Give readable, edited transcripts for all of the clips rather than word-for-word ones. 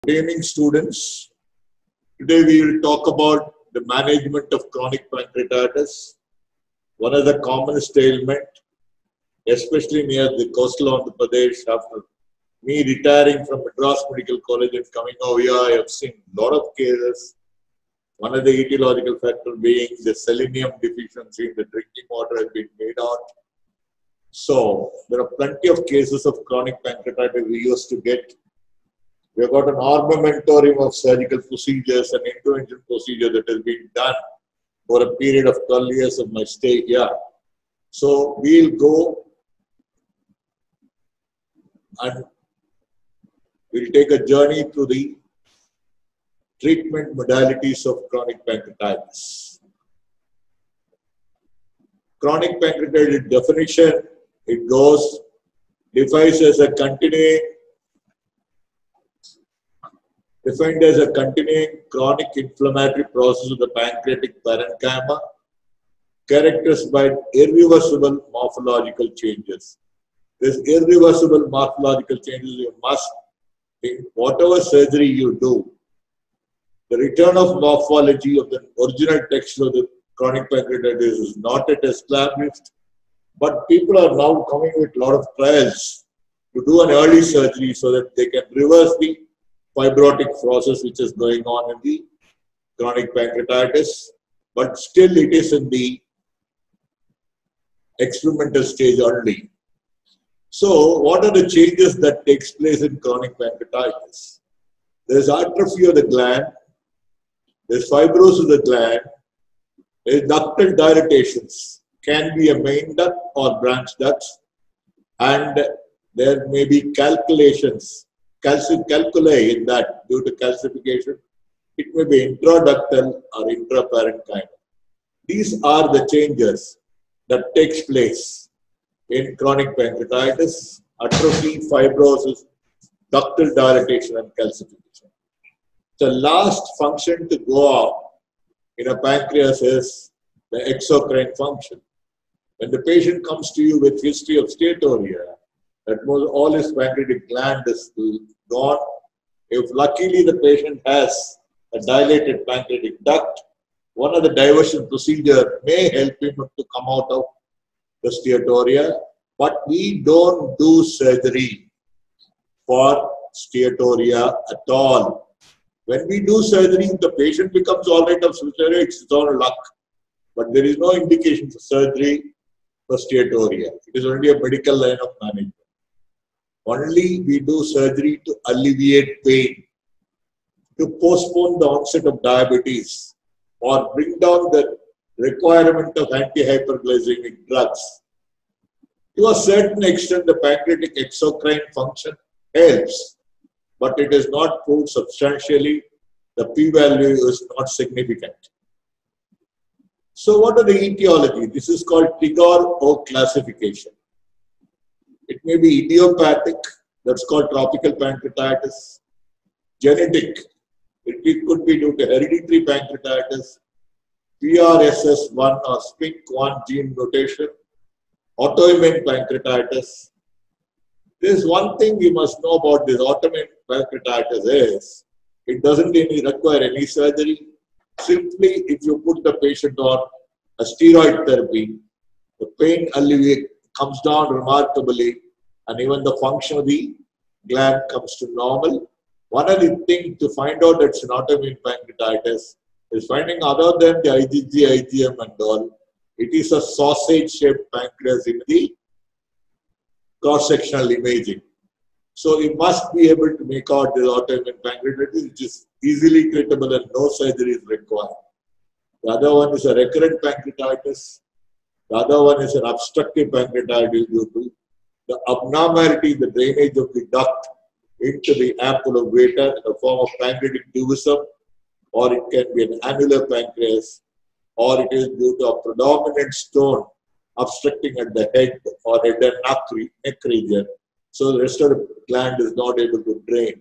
Good evening, students. Today we will talk about the management of chronic pancreatitis, one of the commonest ailment, especially near the coastal Andhra Pradesh. After me retiring from Madras Medical College and coming over here, I have seen a lot of cases. One of the etiological factors being the selenium deficiency in the drinking water has been made out. So there are plenty of cases of chronic pancreatitis we used to get. We have got an armamentarium of surgical procedures and intervention procedures that has been done for a period of 12 years of my stay here. So we'll go and we'll take a journey through the treatment modalities of chronic pancreatitis. Chronic pancreatitis definition, it goes, defined as a continuing chronic inflammatory process of the pancreatic parenchyma, characterized by irreversible morphological changes. These irreversible morphological changes you must, in whatever surgery you do, the return of morphology of the original texture of the chronic pancreatitis is not yet established, but people are now coming with a lot of trials to do an early surgery so that they can reverse the fibrotic process which is going on in the chronic pancreatitis, but still it is in the experimental stage only. So what are the changes that takes place in chronic pancreatitis? There is atrophy of the gland, there is fibrosis of the gland, there is ductal dilatations, can be a main duct or branch ducts, and there may be calculations, calculi in that due to calcification. It may be intraductal or intraparenchymal. These are the changes that takes place in chronic pancreatitis: atrophy, fibrosis, ductal dilatation, and calcification. The last function to go off in a pancreas is the exocrine function. When the patient comes to you with history of steatorrhea, that means all his pancreatic gland is gone. If luckily the patient has a dilated pancreatic duct, one of the diversion procedure may help him to come out of the steatorrhea, but we don't do surgery for steatorrhea at all. When we do surgery, the patient becomes all right of steatorrhea, it's all luck. But there is no indication for surgery for steatorrhea. It is only a medical line of management. Only we do surgery to alleviate pain, to postpone the onset of diabetes, or bring down the requirement of antihyperglycemic drugs. To a certain extent, the pancreatic exocrine function helps, but it is not proved substantially. The p-value is not significant. So what are the etiology? This is called Tigard-Oak classification. It may be idiopathic, that's called tropical pancreatitis. Genetic, it could be due to hereditary pancreatitis, PRSS1 or SPINK1 gene mutation, autoimmune pancreatitis. There's one thing you must know about this autoimmune pancreatitis is, it doesn't require any surgery. Simply, if you put the patient on a steroid therapy, the pain alleviate comes down remarkably, and even the function of the gland comes to normal. One of the things to find out that's an autoimmune pancreatitis is finding, other than the IgG, IgM and all, it is a sausage-shaped pancreas in the cross-sectional imaging. So you must be able to make out the autoimmune pancreatitis, which is easily treatable and no surgery is required. The other one is a recurrent pancreatitis. The other one is an obstructive pancreatitis due to the abnormality in the drainage of the duct into the ampulla of Vater in the form of pancreatic duvism, or it can be an annular pancreas, or it is due to a predominant stone obstructing at the head or head and neck region, so the rest of the gland is not able to drain.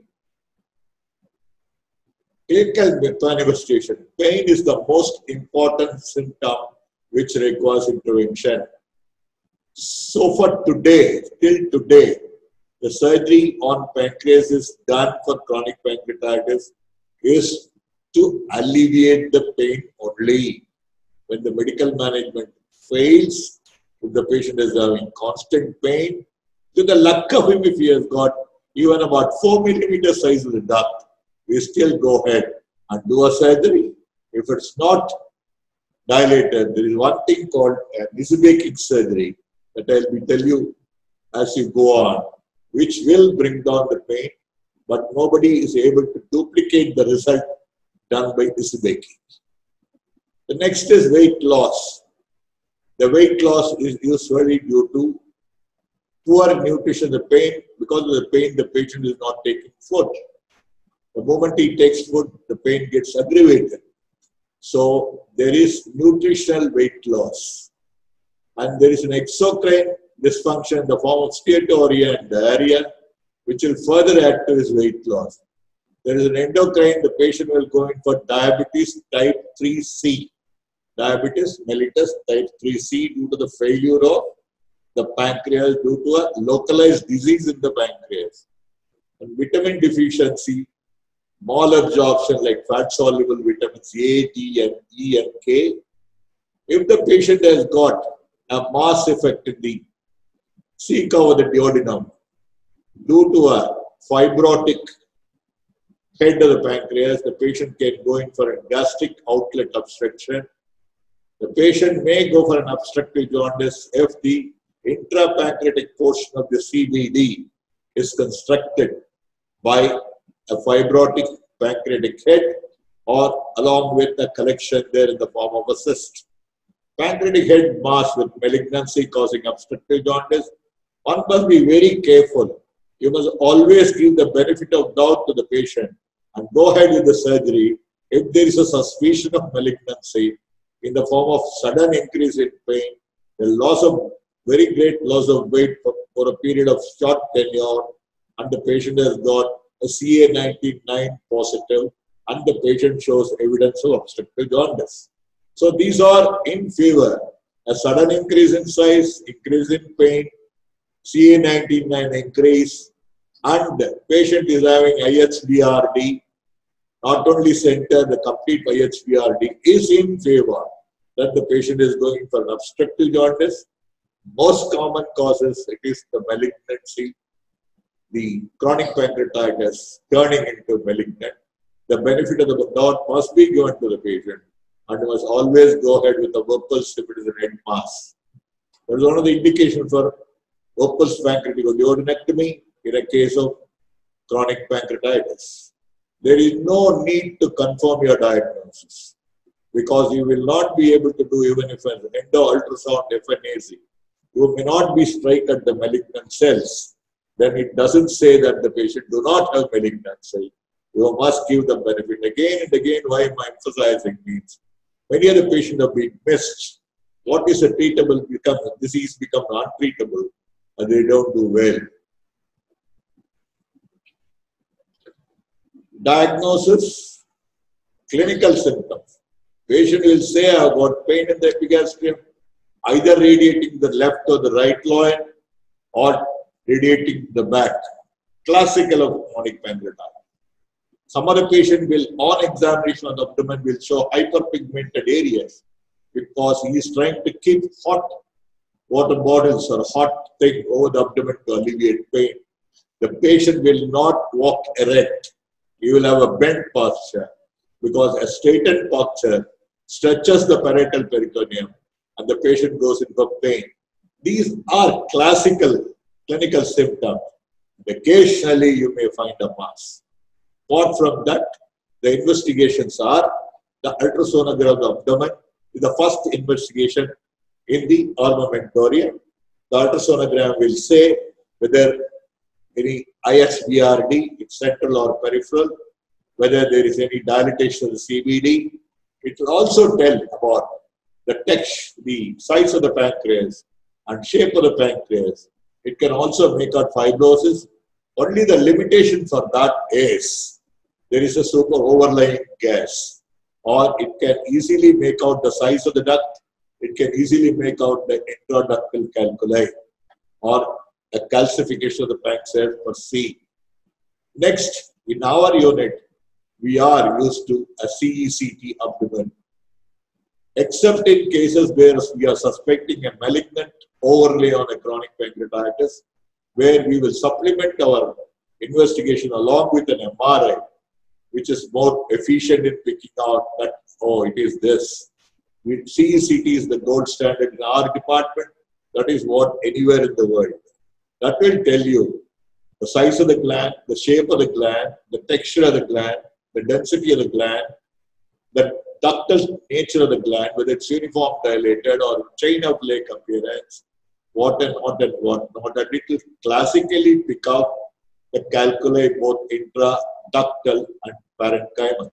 Clinical manifestation. Pain is the most important symptom which requires intervention. So for today, till today, the surgery on pancreas is done for chronic pancreatitis is to alleviate the pain only. When the medical management fails, if the patient is having constant pain, to the luck of him, if he has got even about 4 millimeter size of the duct, we still go ahead and do a surgery. If it's not dilated, there is one thing called a Nisbekic surgery that I will tell you as you go on, which will bring down the pain, but nobody is able to duplicate the result done by Nisbekic. The next is weight loss. The weight loss is usually due to poor nutrition. The pain, because of the pain, the patient is not taking food. The moment he takes food, the pain gets aggravated. So there is nutritional weight loss. And there is an exocrine dysfunction in the form of steatorrhea and diarrhea, which will further add to his weight loss. There is an endocrine, the patient will go in for diabetes type 3C. Diabetes mellitus type 3C due to the failure of the pancreas due to a localized disease in the pancreas. And vitamin deficiency, malabsorption like fat-soluble vitamins A, D, and E, and K. If the patient has got a mass effect in the ceca or the duodenum due to a fibrotic head of the pancreas, the patient can go in for a gastric outlet obstruction. The patient may go for an obstructive jaundice if the intrapancreatic portion of the CBD is constructed by a fibrotic pancreatic head or along with a collection there in the form of a cyst. Pancreatic head mass with malignancy causing obstructive jaundice, one must be very careful. You must always give the benefit of doubt to the patient and go ahead with the surgery if there is a suspicion of malignancy in the form of sudden increase in pain, the loss of very great loss of weight for a period of short tenure, and the patient has got a CA19-9 positive, and the patient shows evidence of obstructive jaundice. So these are in favor. A sudden increase in size, increase in pain, CA19-9 increase, and the patient is having IHBRD, not only center, the complete IHBRD is in favor that the patient is going for an obstructive jaundice. Most common causes, it is the malignancy, the chronic pancreatitis turning into malignant. The benefit of the doubt must be given to the patient, and you must always go ahead with the Whipple's if it is an head mass. That is one of the indications for Whipple's pancreatic duodenectomy in a case of chronic pancreatitis. There is no need to confirm your diagnosis because you will not be able to do even if an endo-ultrasound FNAC. You may not be strike at the malignant cells. Then it doesn't say that the patient do not have malignancy. You must give the benefit. Again and again, why am I emphasizing means many of the patients have been missed. What is a treatable disease become untreatable and they don't do well. Diagnosis, clinical symptoms. Patient will say, I have got pain in the epigastrium, either radiating the left or the right loin or radiating the back. Classical of chronic pancreatitis. Some other patient will, on examination of the abdomen, will show hyperpigmented areas because he is trying to keep hot water bottles or hot thing over the abdomen to alleviate pain. The patient will not walk erect. He will have a bent posture because a straightened posture stretches the parietal peritoneum and the patient goes into pain. These are classical clinical symptoms. Occasionally you may find a mass. Apart from that, the investigations are the ultrasonogram of the abdomen is the first investigation in the armamentarium. The ultrasonogram will say whether any IHBRD, it's central or peripheral, whether there is any dilatation of the CBD. It will also tell about the texture, the size of the pancreas and shape of the pancreas. It can also make out fibrosis. Only the limitation for that is there is a super overlying gas, or it can easily make out the size of the duct. It can easily make out the intraductal calculi, or a calcification of the pancreas per se. Next, in our unit, we are used to a CECT abdomen, except in cases where we are suspecting a malignant overlay on a chronic pancreatitis, where we will supplement our investigation along with an MRI, which is more efficient in picking out that, oh, it is this. CECT is the gold standard in our department. That is what anywhere in the world. That will tell you the size of the gland, the shape of the gland, the texture of the gland, the density of the gland, the ductal nature of the gland, whether it's uniform dilated or chain of lake appearance, what and what and what not. And it will classically pick up the calculi both intraductal and parenchymal.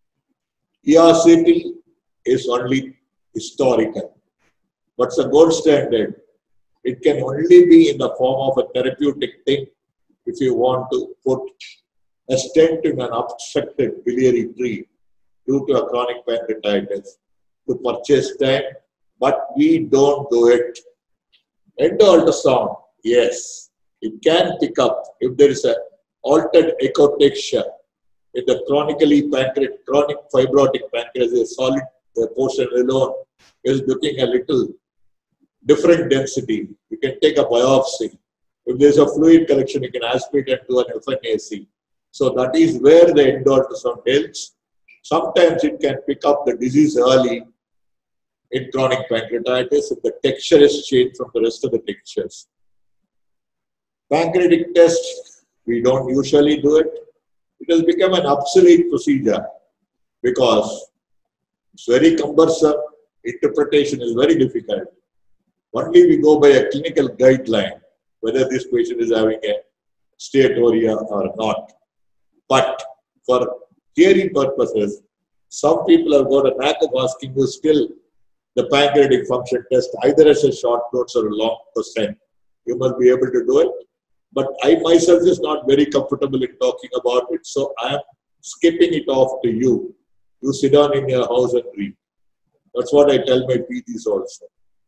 ERCP is only historical, but it's a gold standard. It can only be in the form of a therapeutic thing if you want to put a stent in an obstructed biliary tree due to a chronic pancreatitis to purchase time, but we don't do it. Endo-ultrasound, yes, it can pick up if there is a altered echotexture in the chronic fibrotic pancreas. A solid portion alone is looking a little different density. You can take a biopsy. If there's a fluid collection, you can aspirate and do an FNAC. So that is where the endo-ultrasound helps. Sometimes it can pick up the disease early in chronic pancreatitis if the texture is changed from the rest of the textures. Pancreatic test, we don't usually do it. It has become an obsolete procedure because it's very cumbersome. Interpretation is very difficult. Only we go by a clinical guideline whether this patient is having a steatorrhea or not. But for theory purposes, some people have got a knack of asking you still the pancreatic function test either as a short notes or a long percent. You must be able to do it. But I myself is not very comfortable in talking about it, so I am skipping it off to you. You sit down in your house and read. That's what I tell my PTs also.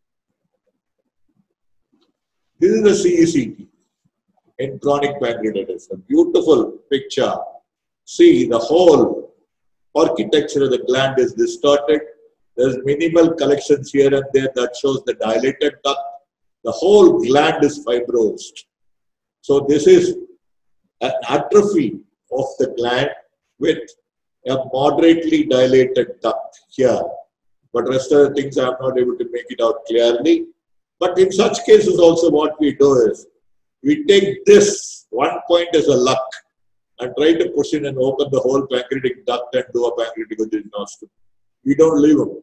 This is the CECT in chronic pancreatitis. A beautiful picture. See, the whole architecture of the gland is distorted. There's minimal collections here and there that shows the dilated duct. The whole gland is fibrosed. So this is an atrophy of the gland with a moderately dilated duct here. But rest of the things I am not able to make it out clearly. But in such cases also what we do is, we take this one point as a luck and try to push in and open the whole pancreatic duct and do a pancreatic osteogenesis. We don't leave them.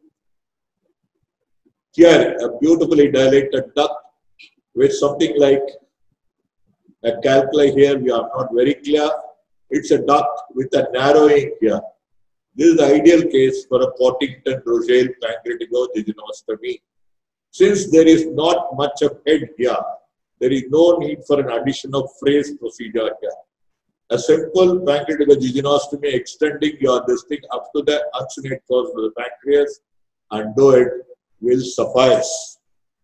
Here, a beautifully dilated duct with something like a calculi here, we are not very clear. It's a duct with a narrowing here. This is the ideal case for a Pottington-Rogel pancreaticojejunostomy. Since there is not much of head here, there is no need for an addition of phrase procedure here. A simple pancreaticojejunostomy extending your distinct up to the uncinate course of the pancreas and do it will suffice.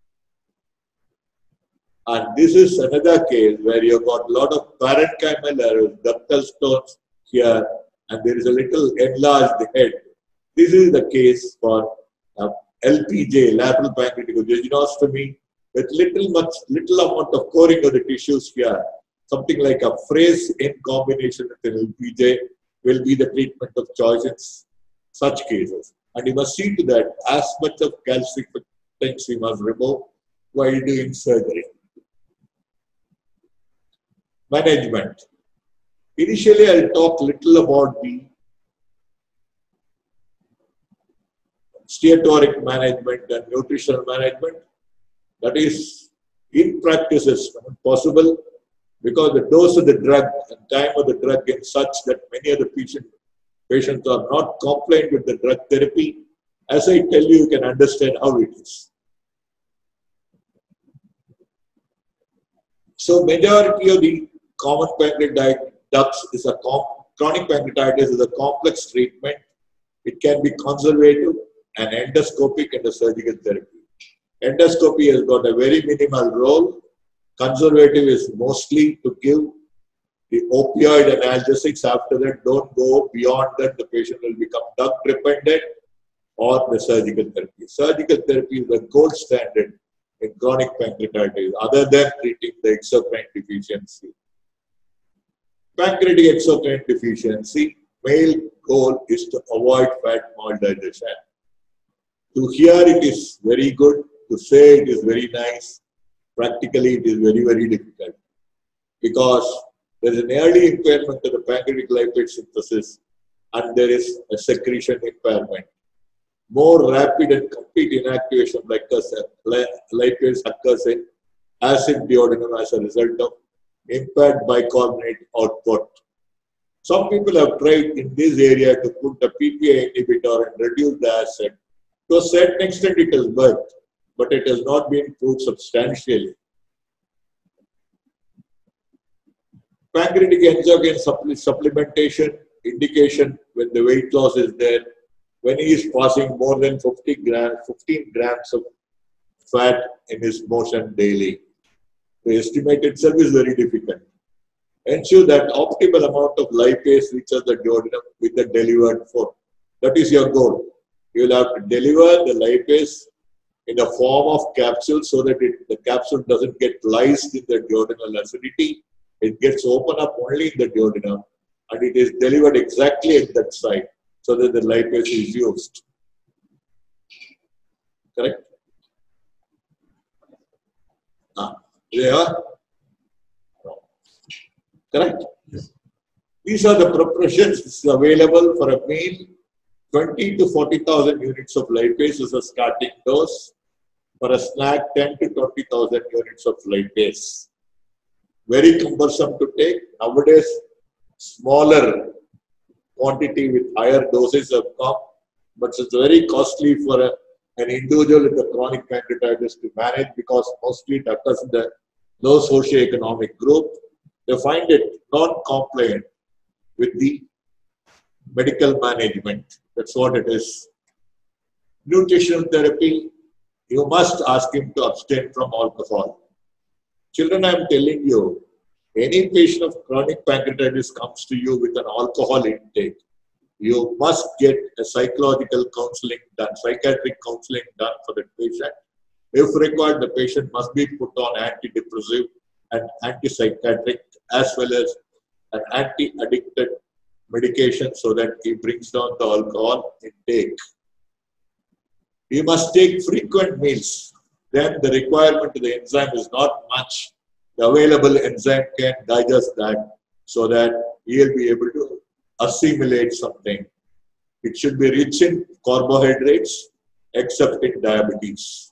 And this is another case where you've got a lot of parenchymal errors, ductal stones here, and there is a little enlarged head. This is the case for LPJ, lateral pancreaticojejunostomy, with little amount of coring of the tissues here. Something like a phrase in combination with an LPJ will be the treatment of choice in such cases. And you must see to that as much of calcific things you must remove while doing surgery. Management. Initially, I'll talk little about the steatoric management and nutritional management. That is, in practice, is not possible because the dose of the drug and time of the drug is such that many of the patients are not compliant with the drug therapy. As I tell you, you can understand how it is. So, majority of the common pancreatitis is a chronic pancreatitis is a complex treatment. It can be conservative and endoscopic and a surgical therapy. Endoscopy has got a very minimal role Conservative is mostly to give the opioid analgesics. After that, don't go beyond that. The patient will become drug dependent, or the surgical therapy. Surgical therapy is the gold standard in chronic pancreatitis, other than treating the exocrine deficiency. Pancreatic exocrine deficiency, main goal is to avoid fat maldigestion. To hear it is very good, to say it is very nice. Practically, it is very, very difficult because there is an early impairment of the pancreatic lipid synthesis and there is a secretion impairment. More rapid and complete inactivation of lipase occurs in acid duodenum as a result of impaired bicarbonate output. Some people have tried in this area to put the PPI inhibitor and reduce the acid. To a certain extent, it has worked, but it has not been proved substantially. Pancreatic enzyme supplementation indication when the weight loss is there, when he is passing more than 15 grams of fat in his motion daily. The estimate itself is very difficult. Ensure that optimal amount of lipase reaches the duodenum with the delivered food. That is your goal. You will have to deliver the lipase in the form of capsules so that the capsule doesn't get lysed in the duodenal acidity. It gets open up only in the duodenum and it is delivered exactly at that site so that the lipase is used. Correct? Yeah. Correct? Yes. These are the preparations available for a meal. 20 to 40,000 units of lipase is a starting dose. For a snack, 10 to 20,000 units of lipase. Very cumbersome to take. Nowadays, smaller quantity with higher doses have come, but it's very costly for an individual with a chronic pancreatitis to manage because mostly it occurs in the low socioeconomic group. They find it non-compliant with the medical management. That's what it is. Nutritional therapy, you must ask him to abstain from alcohol. Children, I am telling you, any patient of chronic pancreatitis comes to you with an alcohol intake, you must get a psychological counseling done, psychiatric counseling done for the patient. If required, the patient must be put on antidepressive and antipsychotic as well as an anti-addicted medication so that he brings down the alcohol intake. He must take frequent meals. Then the requirement of the enzyme is not much. The available enzyme can digest that so that he will be able to assimilate something. It should be rich in carbohydrates except in diabetes.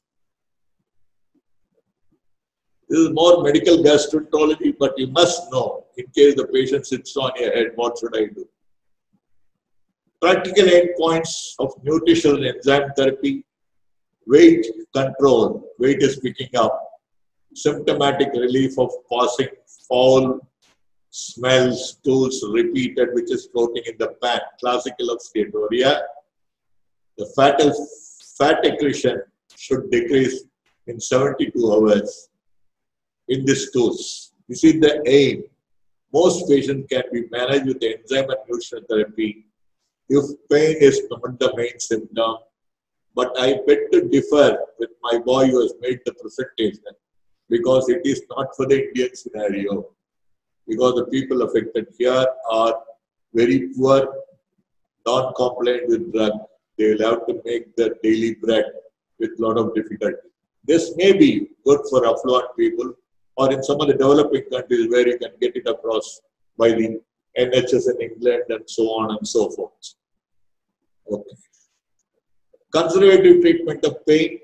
This is more medical gastroenterology, but you must know in case the patient sits on your head, what should I do? Practical endpoints of nutritional enzyme therapy. Weight control, weight is picking up. Symptomatic relief of passing foul smells, stools repeated, which is floating in the pan, classical of steatorrhea. The fat accretion should decrease in 72 hours in the stools. This is the aim. Most patients can be managed with enzyme and nutritional therapy if pain is not the main symptom. But I beg to differ with my boy who has made the presentation because it is not for the Indian scenario. Because the people affected here are very poor, non-compliant with drug. They will have to make their daily bread with a lot of difficulty. This may be good for affluent people or in some of the developing countries where you can get it across by the NHS in England and so on and so forth. Okay. Conservative treatment of pain.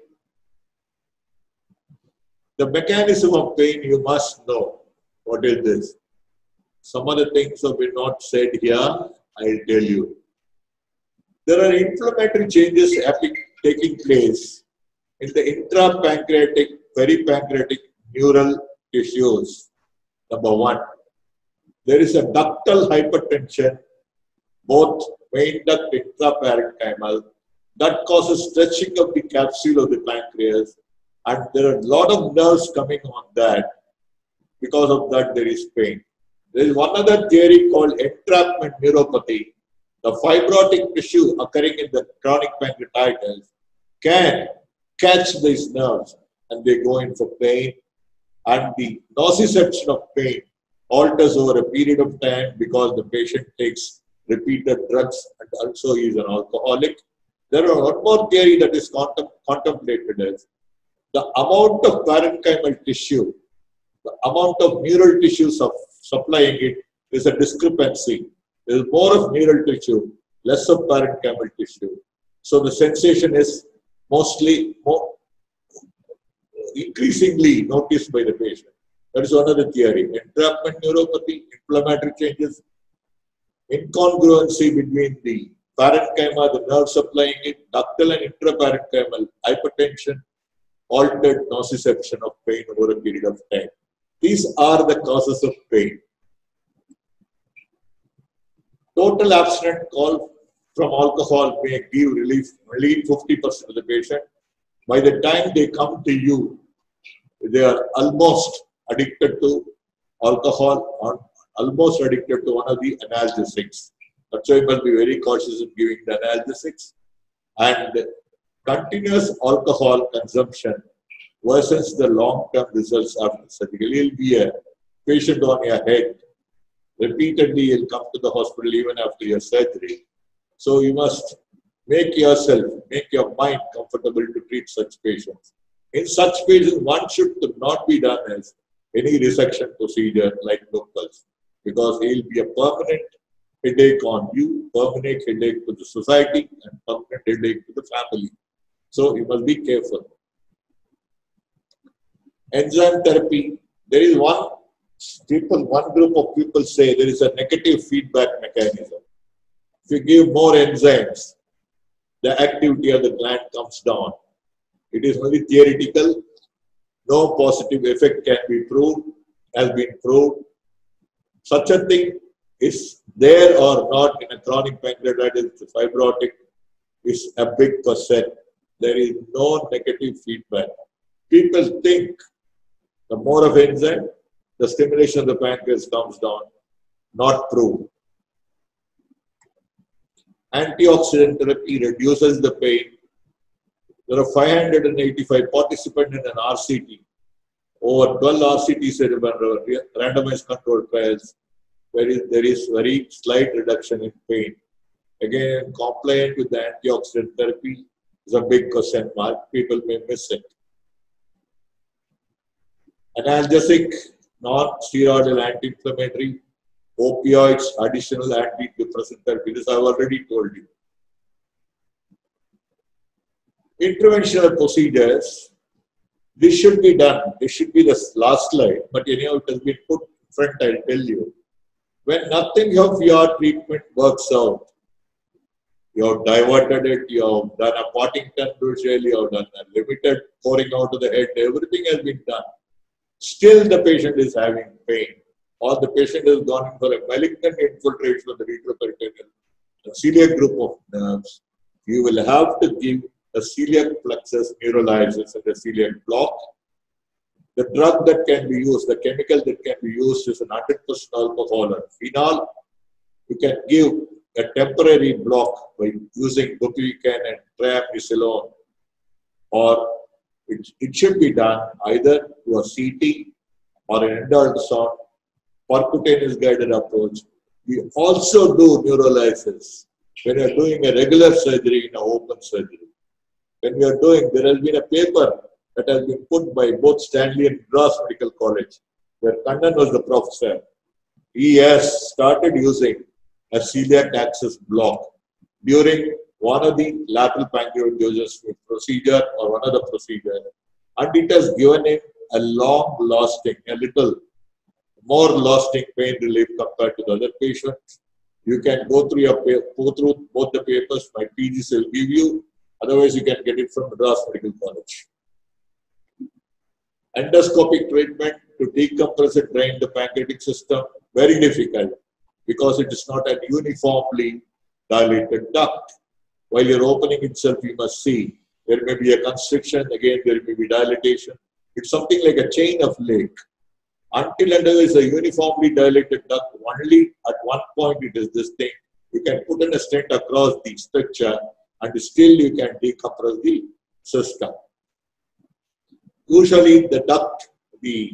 The mechanism of pain you must know. What is this? Some of the things have been not said here, I'll tell you. There are inflammatory changes taking place in the intrapancreatic, peripancreatic neural tissues. Number one, there is a ductal hypertension, both main duct intraparenchymal, that causes stretching of the capsule of the pancreas, and there are a lot of nerves coming on that. Because of that, there is pain. There is one other theory called entrapment neuropathy. The fibrotic tissue occurring in the chronic pancreatitis can catch these nerves and they go in for pain, and the nociception of pain alters over a period of time because the patient takes repeated drugs and also is an alcoholic. There is one more theory that is contemplated as the amount of parenchymal tissue, the amount of neural tissues of supplying it is a discrepancy. There is more of neural tissue, less of parenchymal tissue. So the sensation is increasingly noticed by the patient. That is another theory. Entrapment neuropathy, inflammatory changes, incongruency between the parenchyma, the nerve supplying it, ductal and intraparenchymal hypertension, altered nociception of pain over a period of time. These are the causes of pain. Total abstinence from alcohol may give relief only in 50% of the patient. By the time they come to you, they are almost addicted to alcohol or almost addicted to one of the analgesics. That's why you must be very cautious in giving the analgesics. And continuous alcohol consumption versus the long-term results after surgery. You'll be a patient on your head. Repeatedly, you'll come to the hospital even after your surgery. So you must make your mind comfortable to treat such patients. In such patients, one should not be done as any resection procedure like locals, because it will be a permanent headache on you, permanent headache to the society, and permanent headache to the family. So you must be careful. Enzyme therapy, there is one group of people say there is a negative feedback mechanism. If you give more enzymes, the activity of the gland comes down. It is only theoretical. No positive effect can be proved, has been proved. Such a thing is there or not in a chronic pancreatitis fibrotic is a big percent. There is no negative feedback. People think the more of enzyme, the stimulation of the pancreas comes down. Not proved. Antioxidant therapy reduces the pain. There are 585 participants in an RCT. Over 12 RCTs randomized controlled trials, there is very slight reduction in pain. Again, compliant with the antioxidant therapy is a big question mark. People may miss it. Analgesic, non-steroidal anti-inflammatory, opioids, additional antidepressant therapy. This I have already told you. Interventional procedures, this should be done. This should be the last slide, but anyhow, it has been put in front, I'll tell you. When nothing of your treatment works out, you have diverted it, you have done a Partington brucial, you have done a limited pouring out of the head, everything has been done. Still the patient is having pain, or the patient has gone in for a malignant infiltration of the retroperitoneal, a celiac group of nerves. You will have to give a celiac plexus neurolysis and a celiac block. The drug that can be used, the chemical that can be used is an 100% alcohol and phenol. You can give a temporary block by using bupivacaine and triamcinolone, or it should be done either to a CT or an endultrasonic percutaneous guided approach. We also do neurolysis when you are doing a regular surgery in an open surgery. When we are doing, there has been a paper that has been put by both Stanley and Madras Medical College, where Kannan was the professor. He has started using a celiac access block during one of the lateral pancreatitis procedure or one of the procedures, and it has given him a long-lasting, a little more lasting pain relief compared to the other patients. You can go through both the papers. My PGs will give you. Otherwise, you can get it from Madras Medical College. Endoscopic treatment to decompress and drain the pancreatic system, very difficult because it is not a uniformly dilated duct. While you're opening itself, you must see there may be a constriction, again there may be dilatation. It's something like a chain of lake. Until and unless a uniformly dilated duct, only at one point it is this thing. You can put in a stent across the structure and still you can decompress the system. Usually the duct, the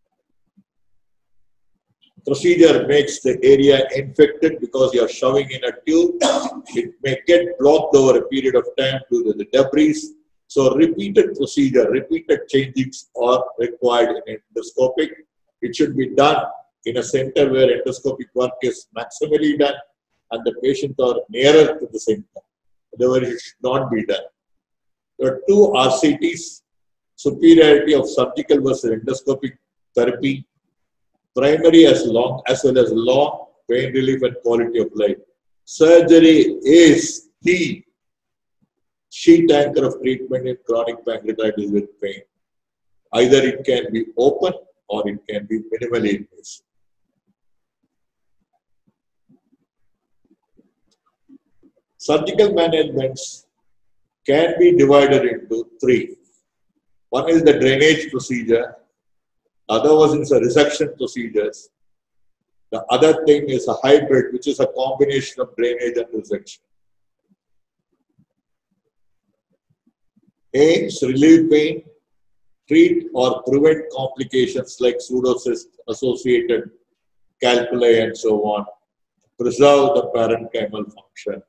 procedure makes the area infected because you are shoving in a tube. It may get blocked over a period of time due to the debris. So repeated procedure, repeated changings are required in endoscopic. It should be done in a center where endoscopic work is maximally done and the patients are nearer to the center. Otherwise, it should not be done. There are two RCTs, superiority of surgical versus endoscopic therapy, primary as well as long pain relief and quality of life. Surgery is the sheet anchor of treatment in chronic pancreatitis with pain. Either it can be open or it can be minimally invasive. Surgical managements can be divided into three. One is the drainage procedure, other one is a resection procedures. The other thing is a hybrid, which is a combination of drainage and resection. Aims relieve pain, treat or prevent complications like pseudocyst associated calculi and so on, preserve the parenchymal function.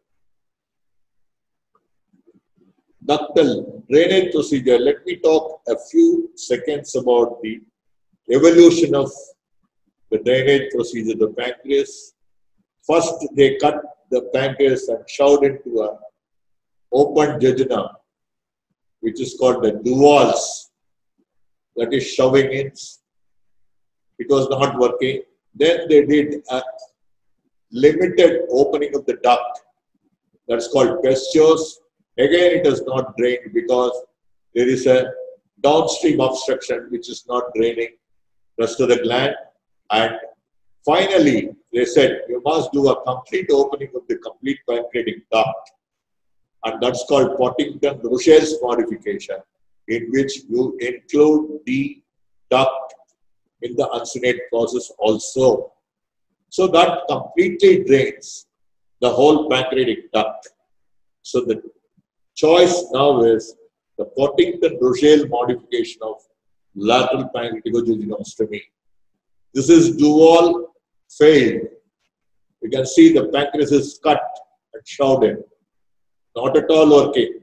Ductal drainage procedure. Let me talk a few seconds about the evolution of the drainage procedure. The pancreas, first they cut the pancreas and shoved into an open jejunum, which is called the Duval's, that is shoving in. It was not working. Then they did a limited opening of the duct, that's called Pestos. Again, it is not drained because there is a downstream obstruction which is not draining rest of the gland. And finally, they said you must do a complete opening of the complete pancreatic duct. And that's called Pottington-Russell's modification, in which you include the duct in the uncinate process also. So that completely drains the whole pancreatic duct. So the choice now is the Pottington-Russell modification of lateral pancreaticojejunostomy. This is Duval failed. You can see the pancreas is cut and shoved in. Not at all working.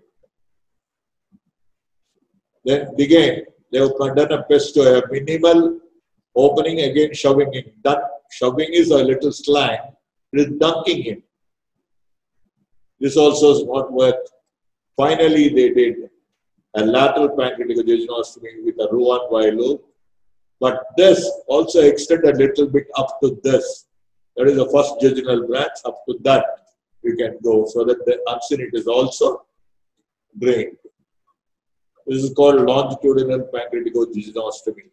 Then again, they have done a Pesto, a minimal opening, again shoving in. That shoving is a little slang. It is dunking in. This also is not worked. Finally, they did a lateral pancreaticojejunostomy with a Roux-en-Y loop. But this also extended a little bit up to this. That is the first jejunal branch. Up to that you can go so that the uncinate is also drained. This is called longitudinal pancreaticojejunostomy.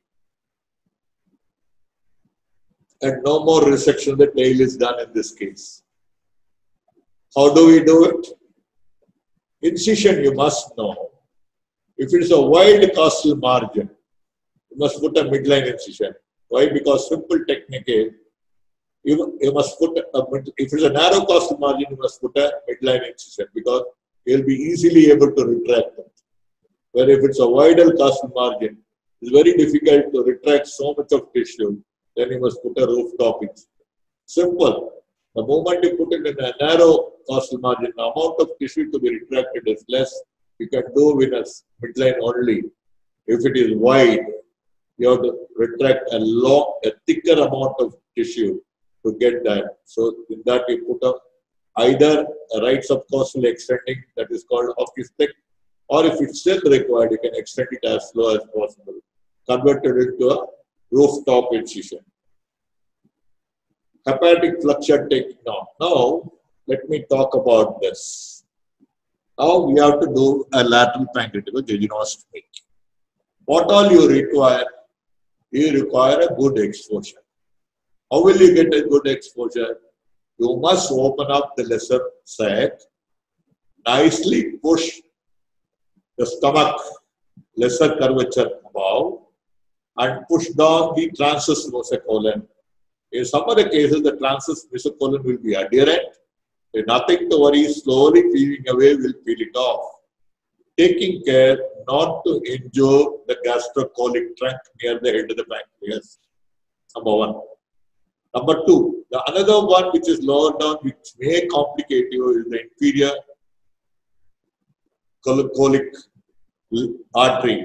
And no more resection of the tail is done in this case. How do we do it? Incision, you must know. If it is a wide costal margin, you must put a midline incision. Why? Because simple technique is, you must put if it's a narrow costal margin, you must put a midline incision because you'll be easily able to retract it. Where if it's a wider costal margin, it's very difficult to retract so much of tissue, then you must put a rooftop incision. Simple. The moment you put it in a narrow costal margin, the amount of tissue to be retracted is less. You can do with a midline only. If it is wide, you have to retract a thicker amount of tissue to get that. So in that you put up either a right subcostal extending, that is called hockey stick, or if it's still required, you can extend it as slow as possible. Convert it into a rooftop incision. Hepatic flexure taking down. Now, let me talk about this. Now we have to do a lateral pancreaticojejunostomy. What all you require? You require a good exposure. How will you get a good exposure? You must open up the lesser sac, nicely push the stomach, lesser curvature above, and push down the transverse mesocolon. In some other cases, the transverse mesocolon will be adherent. There's nothing to worry, slowly peeling away will peel it off. Taking care not to injure the gastrocolic trunk near the head of the pancreas. Number one. Number two, the another one which is lower down, which may complicate you, is the inferior colic artery.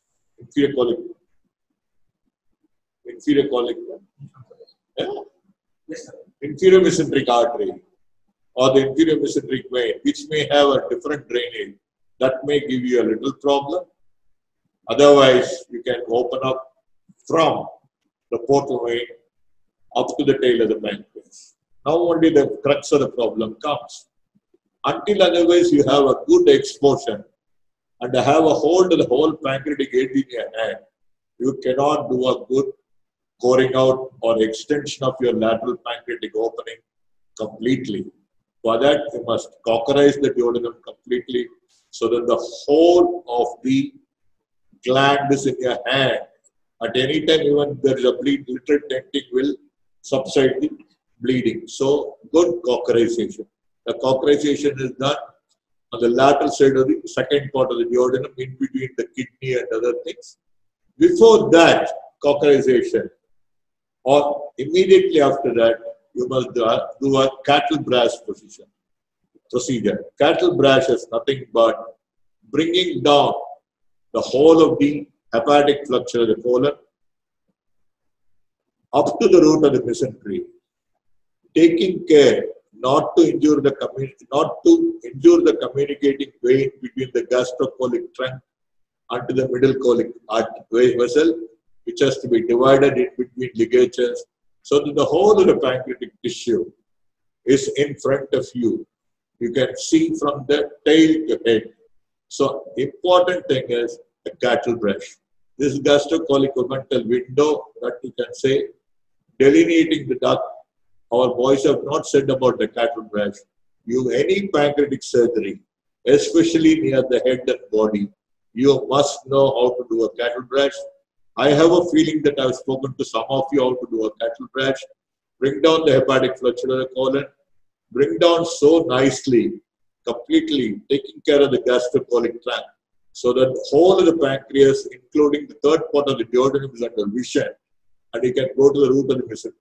Inferior mesenteric artery or the inferior mesenteric vein, which may have a different drainage. That may give you a little problem. Otherwise, you can open up from the portal vein up to the tail of the pancreas. Now only the crux of the problem comes. Until otherwise you have a good exposure and have a hold of the whole pancreatic head in your hand, you cannot do a good coring out or extension of your lateral pancreatic opening completely. For that, you must cauterize the duodenum completely so that the whole of the gland is in your hand. At any time, even there is a bleed, little denting will subside the bleeding. So, good cauterization. The cauterization is done on the lateral side of the second part of the duodenum, in between the kidney and other things. Before that cauterization, or immediately after that, you must do a cattle brush procedure. Cattle brush is nothing but bringing down the whole of the hepatic flexure of the colon up to the root of the mesentery, taking care not to injure the communicating vein between the gastrocolic trunk and the middle colic vessel, which has to be divided in between ligatures, so that the whole of the pancreatic tissue is in front of you. You can see from the tail to head. So, important thing is a cattle brush. This gastrocolic-omental window that you can say, delineating the duct. Our boys have not said about the cattle brush. Any pancreatic surgery, especially near the head and body, you must know how to do a cattle brush. I have a feeling that I've spoken to some of you how to do a cattle brush. Bring down the hepatic flexure of the colon. Bring down so nicely, completely, taking care of the gastrocolic trunk, so that the whole of the pancreas, including the third part of the duodenum, is under vision, and you can go to the root of the mesentery.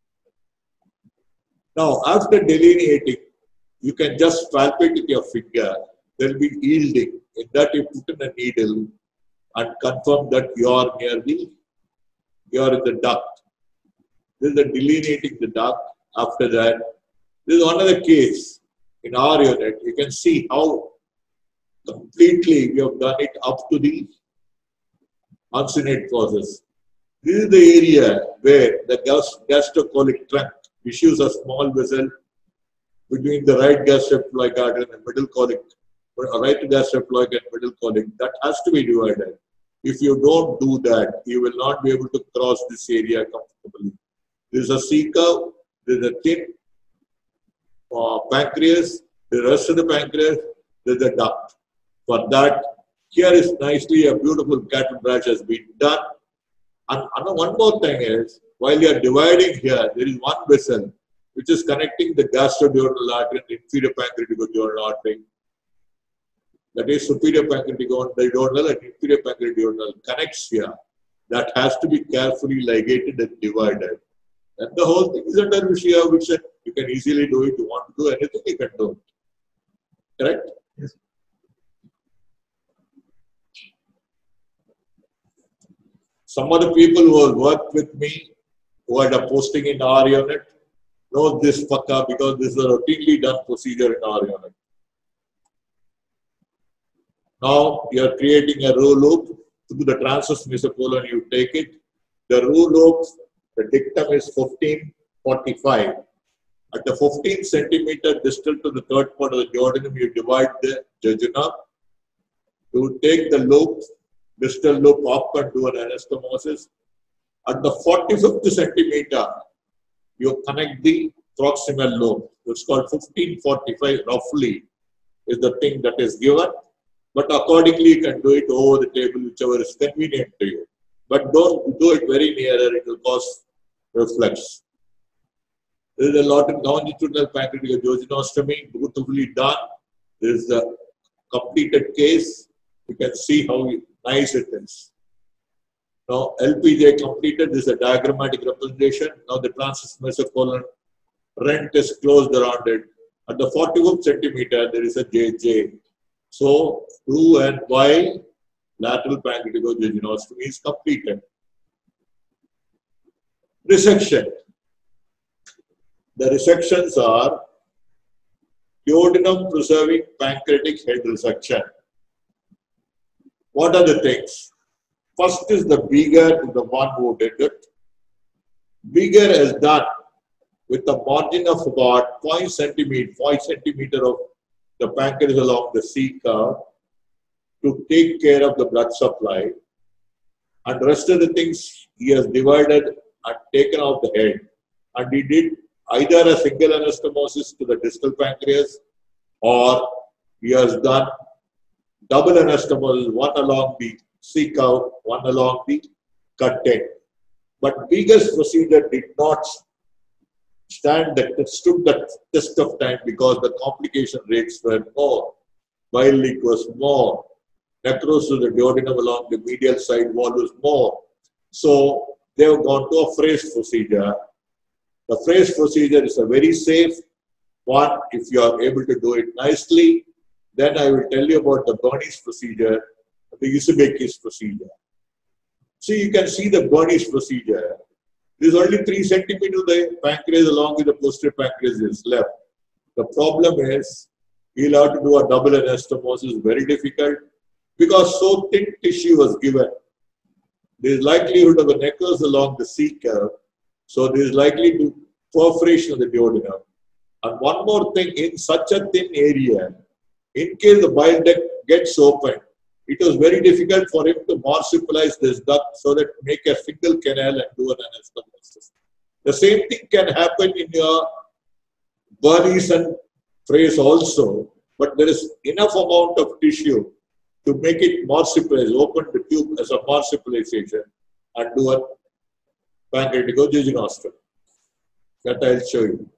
Now, after delineating, you can just palpate with your finger. There will be yielding. In that, you put in a needle and confirm that you are in the duct. This is the delineating the duct. After that, this is another case in our unit. You can see how completely we have done it up to the uncinate process. This is the area where the gastrocolic trunk issues a small vessel between the right gastroepiploic artery and the middle colic, right gastroepiploic and middle colic. That has to be divided. If you don't do that, you will not be able to cross this area comfortably. There is a C curve, there is a thin pancreas, the rest of the pancreas, there is a duct. For that, here is nicely a beautiful cattle brush has been done. And one more thing is, while you are dividing here, there is one vessel which is connecting the gastroduodenal artery and inferior pancreaticoduodenal artery. That is superior pancreaticoduodenal and inferior pancreaticoduodenal connects here. That has to be carefully ligated and divided. And the whole thing is under vision. You can easily do it. You want to do anything, you can do it. Correct? Yes. Some of the people who have worked with me, who had a posting in our unit, know this pakka because this is a routinely done procedure in our unit. Now you are creating a row loop through the transverse mesocolon. You take it. The row loop, the dictum is 1545. At the 15 centimeter distal to the third part of the duodenum, you divide the jejunum. You take the loop, distal loop up and do an anastomosis. At the 45th centimeter, you connect the proximal lobe. It's called 1545 roughly is the thing that is given. But accordingly, you can do it over the table, whichever is convenient to you. but don't do it very near her, it will cause reflux. There is a lot of longitudinal pancreatic duodenostomy, beautifully done. There is the completed case. You can see how nice it is. Now, LPJ completed. This is a diagrammatic representation. Now, the transverse mesocolon rent is closed around it. At the 45th centimeter, there is a JJ. So, through and while lateral pancreatic duodenostomy is completed. Resection. The resections are duodenum preserving pancreatic head resection. What are the things? First is the Beager, the one who did it. Beager has done with a margin of about 5 centimeter of the pancreas along the C curve to take care of the blood supply. And rest of the things he has divided and taken off the head. And he did either a single anastomosis to the distal pancreas, or he has done double anastomosis, one along the C curve, one along the cut end. But Beager's procedure did not stood the test of time because the complication rates were more, bile leak was more, necrosis of the duodenum along the medial side wall was more. So they have gone to a Fraise procedure. The Fraise procedure is a very safe one if you are able to do it nicely. Then I will tell you about the Bernice procedure, the Isibekis procedure. So you can see the Bernice procedure. There is only 3 centimeters of the pancreas along with the posterior pancreas is left. The problem is he'll have to do a double anastomosis, very difficult, because so thin tissue was given. There is likelihood of a necrosis along the C curve. So there is likely to perforation of the duodenum. And one more thing, in such a thin area, in case the bile duct gets open, it was very difficult for him to marsupialize this duct so that make a single canal and do an anastomosis. The same thing can happen in your Bernice and Fraise also, but there is enough amount of tissue to make it marsupialize, open the tube as a marsupialization and do a pancreatic duodenostomy. That I'll show you.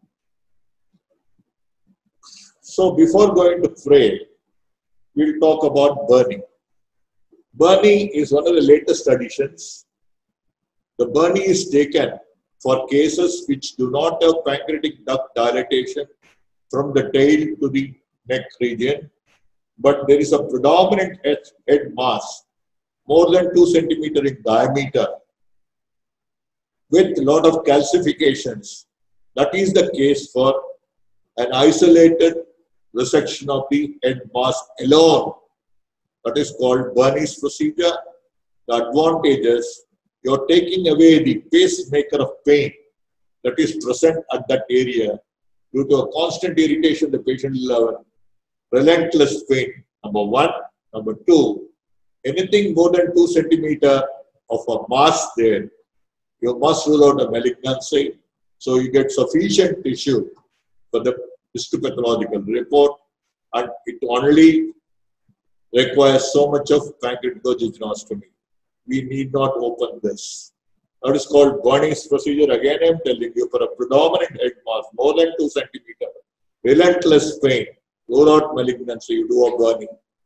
So before going to Fraise, we'll talk about Bernie. Bernie is one of the latest additions. The Bernie is taken for cases which do not have pancreatic duct dilatation from the tail to the neck region, but there is a predominant head mass, more than 2 centimeters in diameter, with a lot of calcifications. That is the case for an isolated resection of the head mass alone. That is called Bernice procedure. The advantages, you are taking away the pacemaker of pain that is present at that area due to a constant irritation the patient will have relentless pain. Number one. Number two, anything more than 2 centimeters of a mass there, you must rule out a malignancy. So you get sufficient tissue for the histopathological report, and it only requires so much of pancreatic duodenostomy. We need not open this. That is called Bernice procedure. Again, I am telling you, for a predominant head mass, more than 2 centimeters, relentless pain, rule out malignancy, you do a Bernie.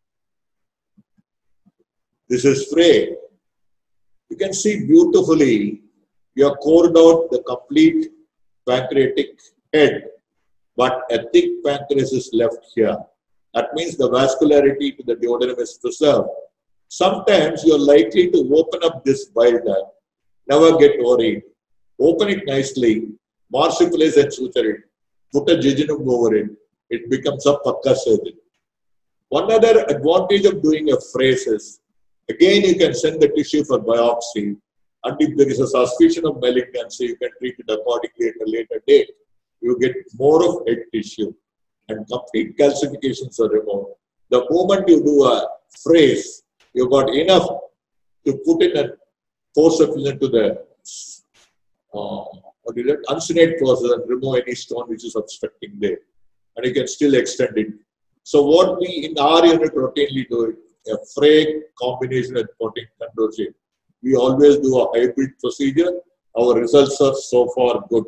This is Fraise. You can see beautifully, you have cored out the complete pancreatic head, but a thick pancreas is left here. That means the vascularity to the duodenum is preserved. Sometimes you are likely to open up this bile duct. Never get worried. Open it nicely, marsupialize and suture it, put a jejunum over it. It becomes a pakka surgery. One other advantage of doing a Fraise is, again you can send the tissue for biopsy, and if there is a suspicion of malignancy, you can treat it accordingly at a later date. You get more of head tissue and complete calcifications are removed. The moment you do a Fraise, you got enough to put in a forceps into the uncinate process and remove any stone which is obstructing there. And you can still extend it. So what we in our unit routinely do, a Fraise combination with protein control shape. we always do a hybrid procedure. Our results are so far good.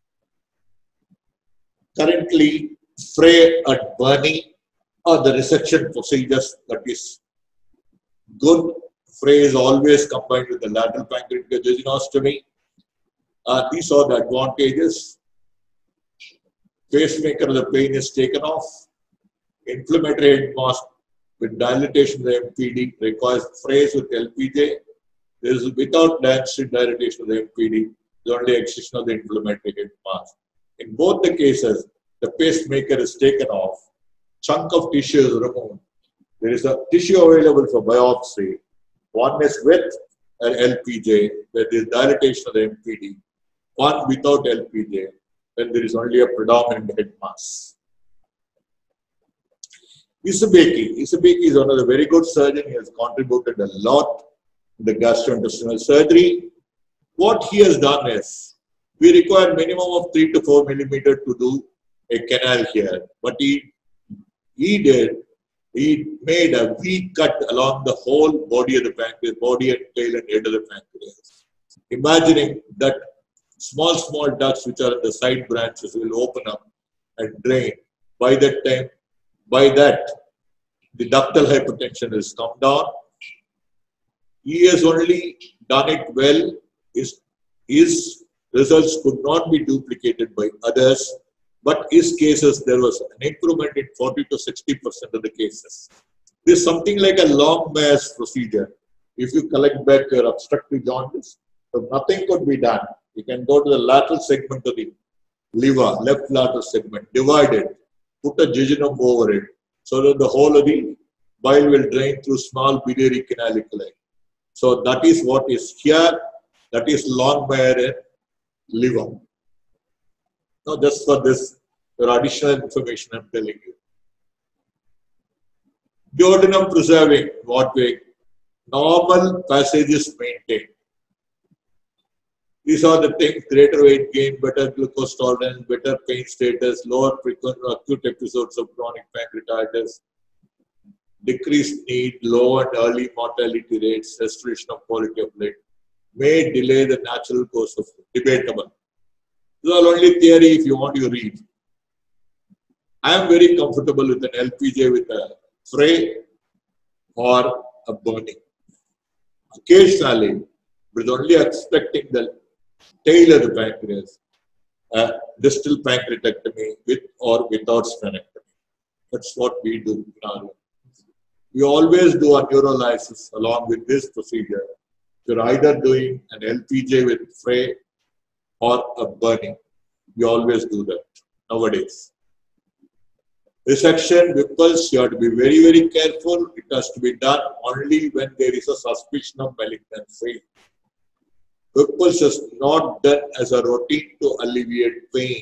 Currently, Frey and Burney are the resection procedures that is good. Frey is always combined with the lateral pancreatic jejunostomy. These are the advantages. Pacemaker of the pain is taken off. Inflammatory head mask with dilatation of the MPD requires Frey's with LPJ. This is without downstream dilatation of the MPD, the only excision of the inflammatory head mask. In both the cases, the pacemaker is taken off, chunk of tissue is removed. There is a tissue available for biopsy. One is with an LPJ, where there is dilatation of the MPD. One without LPJ, when there is only a predominant head mass. Isabeki is one of the very good surgeons. He has contributed a lot in the gastrointestinal surgery. What he has done is, we require minimum of 3 to 4 millimeter to do a canal here. But he made a V cut along the whole body of the pancreas, body and tail and head of the pancreas. Imagining that small ducts which are in the side branches will open up and drain. By that, the ductal hypertension has come down. He has only done it well. His results could not be duplicated by others, but his cases, there was an improvement in 40 to 60% of the cases. This is something like a Longmire's procedure. If you collect back your obstructive jaundice, so nothing could be done. You can go to the lateral segment of the liver, left lateral segment, divide it, put a jejunum over it, so that the whole of the bile will drain through small biliary canaliculi. So that is what is here. That is Longmire and liver. Now, just for this, your additional information I'm telling you. Duodenum preserving, what way? Normal passage is maintained. These are the things: greater weight gain, better glucose tolerance, better pain status, lower frequent acute episodes of chronic pancreatitis, decreased need, low and early mortality rates, restoration of quality of life, may delay the natural course of debatable. This is only theory. If you want, you read. I am very comfortable with an LPJ with a Frey or a Burney. Occasionally, but only expecting the tail of the pancreas, distal pancreatectomy with or without splenectomy. That's what we do in our room. We always do a neurolysis along with this procedure. You're either doing an LPJ with Frey or a Burney. We always do that nowadays. Resection, Whipples, you have to be very, very careful. It has to be done only when there is a suspicion of malignancy. Whipples is not done as a routine to alleviate pain.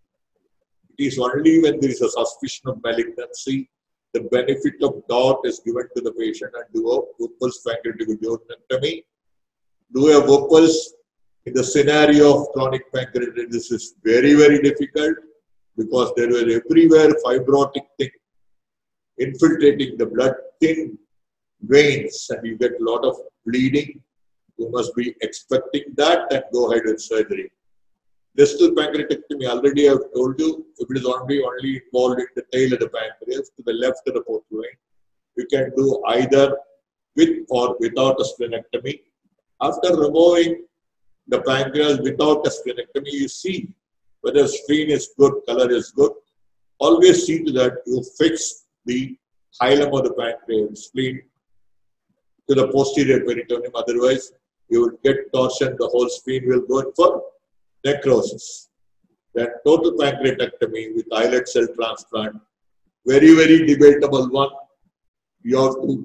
It is only when there is a suspicion of malignancy, the benefit of doubt is given to the patient and do a Whipples pancreatic duodenectomy. Do a Whipples in the scenario of chronic pancreatitis. This is very, very difficult because there were everywhere fibrotic thing infiltrating the blood, thin veins, and you get a lot of bleeding. You must be expecting that and go ahead with surgery. Distal pancreatectomy, already I have told you, if it is only involved in the tail of the pancreas, to the left of the portal, you can do either with or without a splenectomy. After removing the pancreas without a splenectomy, you see whether spleen is good, color is good. Always see to that you fix the hilum of the pancreas, spleen to the posterior peritoneum. Otherwise, you will get torsion, the whole spleen will go in for necrosis. Then total pancreatectomy with islet cell transplant, very, very debatable one. You have to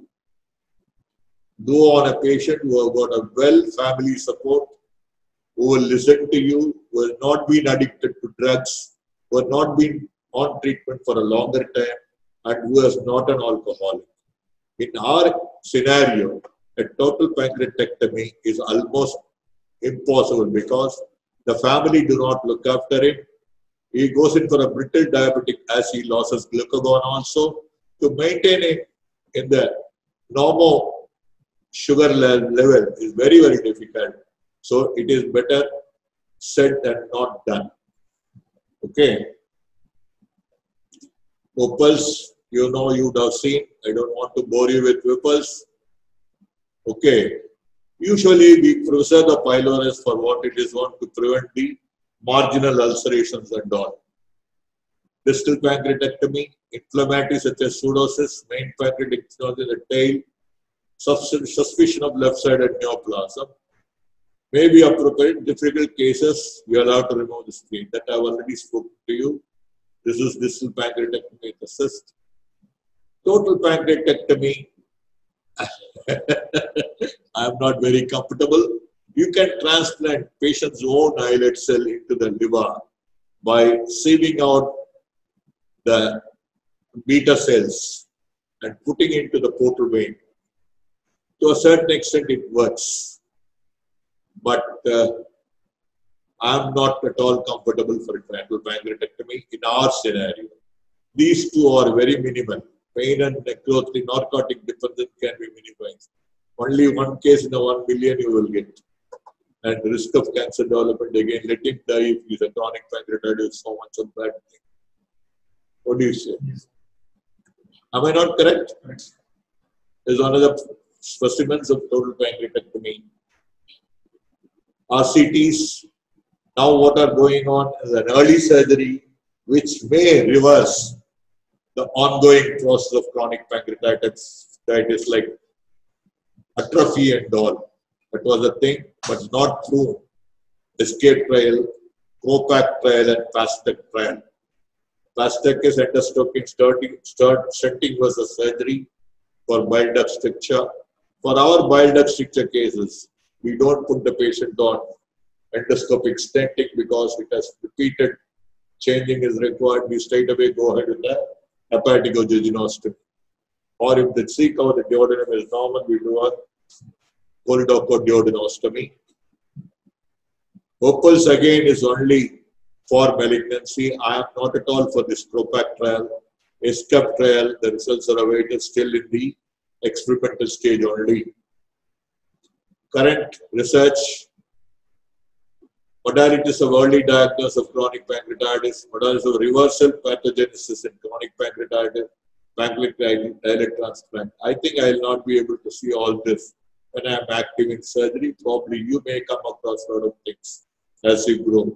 do on a patient who have got a well family support, who will listen to you, who has not been addicted to drugs, who has not been on treatment for a longer time, and who is not an alcoholic. In our scenario, a total pancreatectomy is almost impossible because the family do not look after him. He goes in for a brittle diabetic as he loses glucagon also. To maintain him in the normal sugar level is very, very difficult. So it is better said than not done. Okay. Whipples, you know, you would have seen. I don't want to bore you with whipples. Okay. Usually we preserve the pylorus for what it is want to prevent the marginal ulcerations and all. Distal pancreatectomy, inflammatory such as pseudosis, main pancreatic stenosis, the tail, suspicion of left-sided neoplasm may be appropriate. Difficult cases, we are allowed to remove the spleen. That I have already spoken to you. This is distal pancreatectomy, the cyst. Total pancreatectomy, I am not very comfortable. You can transplant patient's own islet cell into the liver by sieving out the beta cells and putting into the portal vein. To a certain extent, it works. But I am not at all comfortable for total pancreatectomy in our scenario. These two are very minimal. Pain and necrotic narcotic dependence can be minimized. Only one case in a 1 million you will get. And the risk of cancer development, again, let him die if he is a chronic pancreatitis, so much of bad thing. What do you say? Yes. Am I not correct? Correct. Is one of the specimens of total pancreatectomy. RCTs, now what are going on is an early surgery which may reverse the ongoing process of chronic pancreatitis, like atrophy and all. That was a thing, but not through ESCAPE trial, COPAC trial, and FASTEC trial. FASTEC is endoscopic stenting versus surgery for bile duct stricture. For our bile duct stricture cases, we don't put the patient on endoscopic stenting because it has repeated changing is required. We straight away go ahead with the hepatico-jejunostomy. Or if the C cover the duodenum is normal, we do a choledochoduodenostomy. Opals again is only for malignancy. I am not at all for this COPAC trial. ESCAPE trial, the results are awaited still in the experimental stage only. Current research, modalities of early diagnosis of chronic pancreatitis, modalities of reversal pathogenesis in chronic pancreatitis, pancreatic islet transplant. I think I will not be able to see all this when I am active in surgery. Probably you may come across a lot of things as you grow.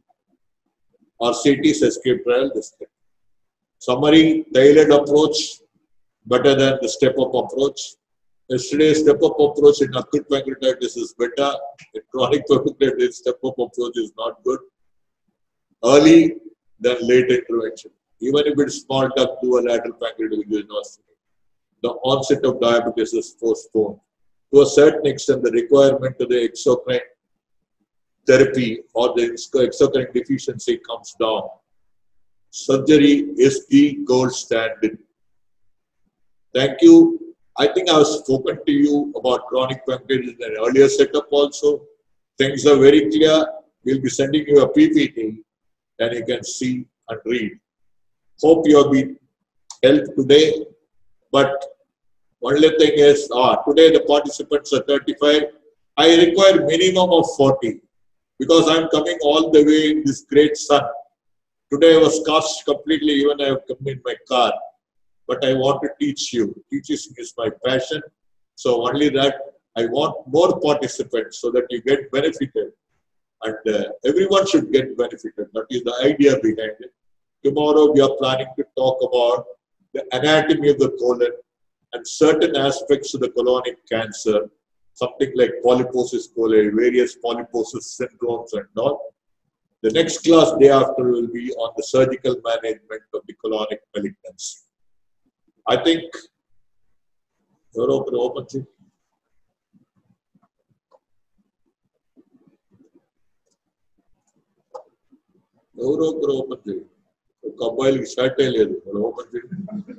RCTs, ESCAPE trial, this thing. Summary, tailored approach, better than the step-up approach. Yesterday's step-up approach in acute pancreatitis is better. In chronic pancreatitis, step-up approach is not good. Early than late intervention. Even if it's small duct, do a lateral pancreatic jejunostomy. The onset of diabetes is postponed. To a certain extent, the requirement to the exocrine therapy or the exocrine deficiency comes down. Surgery is the gold standard. Thank you. I think I have spoken to you about chronic pancreatitis in an earlier setup also. Things are very clear. We'll be sending you a PPT and you can see and read. Hope you have been helped today. But only thing is, today the participants are 35. I require minimum of 40 because I'm coming all the way in this great sun. Today I was scorched completely, even I have come in my car. But I want to teach you. Teaching is my passion. So only that I want more participants so that you get benefited. And everyone should get benefited. That is the idea behind it. Tomorrow we are planning to talk about the anatomy of the colon and certain aspects of the colonic cancer, something like polyposis coli, various polyposis syndromes and all. The next class day after will be on the surgical management of the colonic malignancy. I think open. Kabbail shut open.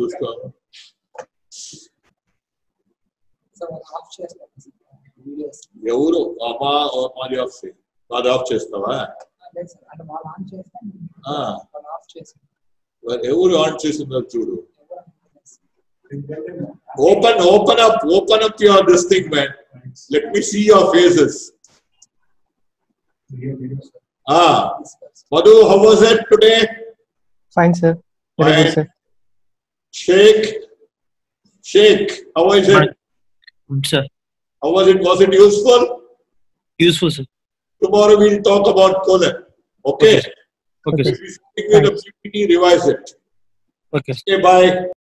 ఎవరు అమ్మా మాది of చేయి మాది of చేస్తావా ఎవరు on చేస్తున్నారు చూడు Open up your this thing, man. Let me see your faces. Madhu, how was it today? Fine, sir. Very good, sir. Sheikh, how was it? Good, sir. How was it? Was it useful? Useful, sir. Tomorrow we'll talk about colon. Okay? Okay. If you speak with a PPT, revise it. Okay. Okay, bye.